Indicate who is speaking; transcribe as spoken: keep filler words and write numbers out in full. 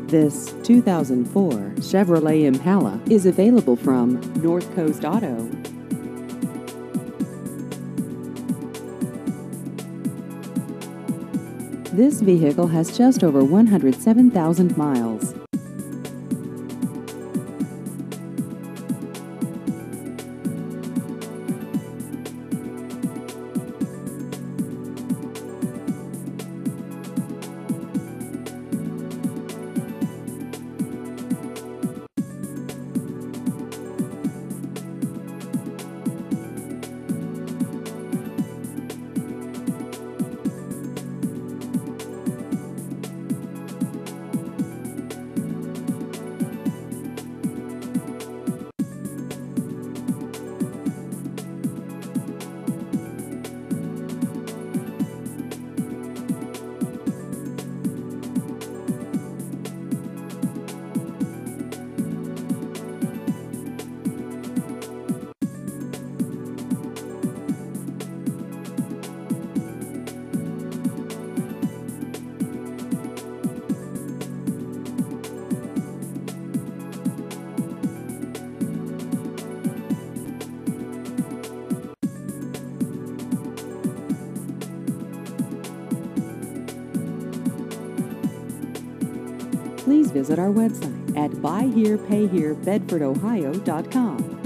Speaker 1: This two thousand four Chevrolet Impala is available from North Coast Auto. This vehicle has just over one hundred seven thousand miles. Please visit our website at buy here pay here bedford ohio dot com.